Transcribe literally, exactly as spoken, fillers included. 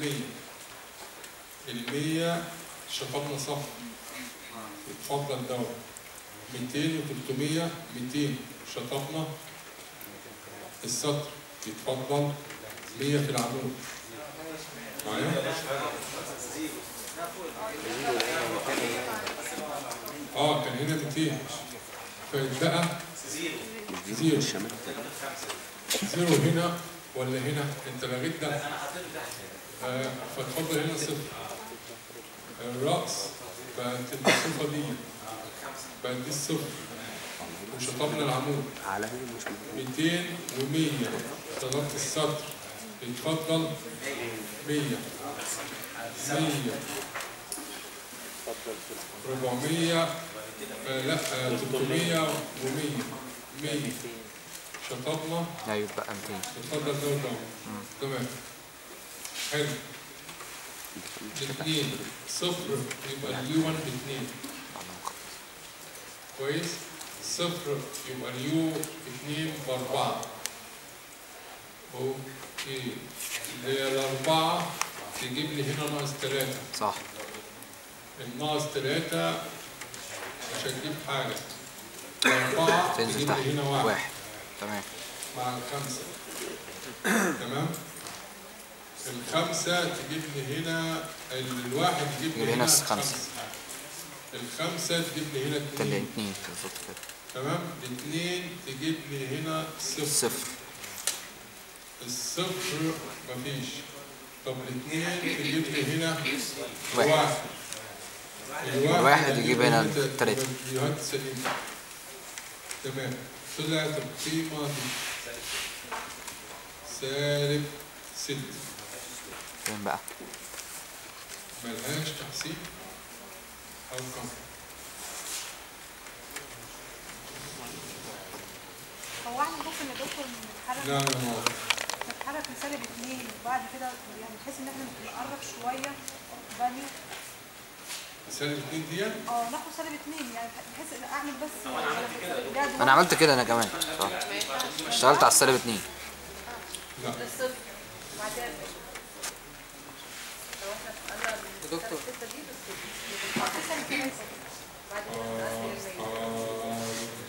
المية المية شطبنا صح، اتفضل دوت. ميتين وتلتمية ميتين شطبنا السطر، يتفضل. مية في العمود معايا؟ اه كان هنا ميتين فيتبقى زيرو. زيرو هنا ولا هنا؟ انت لغيت ده. آه فتفضل هنا صفر. الرأس فتبقى الصفة دي بقت دي الصفر وشطبنا العمود. ميتين ومية ضربت السطر، يتفضل مية. مية ربعمية آه لا آه تلتمية ومية. مية شطبنا لا يبقى ميتين. اتفضل ده وده. تمام حلو. الاثنين صفر يبقى اليو واحد باتنين. كويس. صفر يبقى اليو اتنين باربعة. اوكي. اللي هي الاربعة تجيب لي هنا ناقص تلاتة. صح. الناقص تلاتة مش هتجيب حاجة. الاربعة تجيب لي هنا واحد. واحد. تمام. مع الخمسة. تمام. الخمسة تجيب لي هنا الواحد يجيب لي هنا خمسة. الخمسة تجيب لي هنا اتنين. اتنين بالظبط كده. تمام. الاثنين تجيب لي هنا صفر. صفر. الصفر مفيش. طب الاثنين تجيب لي هنا واحد. واحد. الواحد يجيب هنا التلاتة. تمام. طلعت القيمة دي سالب ستة. فين بقى؟ ملهاش تحسين أو كم؟ هو احنا ممكن يا دكتور نتحرك؟ لا لا ما نتحرك لسالب اتنين وبعد كده يعني بحيث ان احنا نقرب شوية فاليو. سالب اتنين دي؟ اه ناخد سالب اتنين يعني بحيث ان اعمل بس. انا عملت كده انا كمان صح. اشتغلت على السالب اتنين. لا. الصفر بعدين لو احنا قلنا دكتور الستة دي بالصفر. بعد كده